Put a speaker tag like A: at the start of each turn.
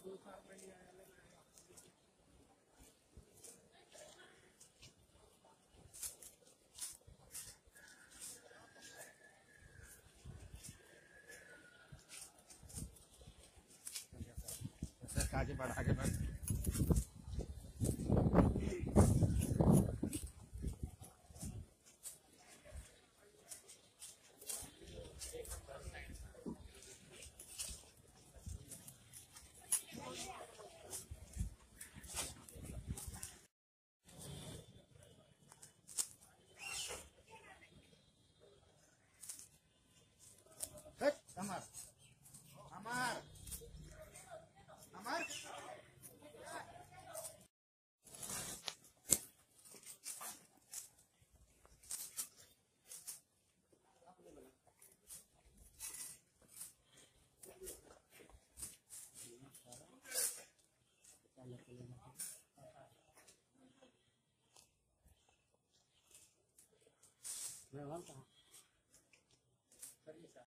A: आगे बढ़ आगे बढ़। अमर अमर अमर मैं वहाँ कहाँ सर ये सर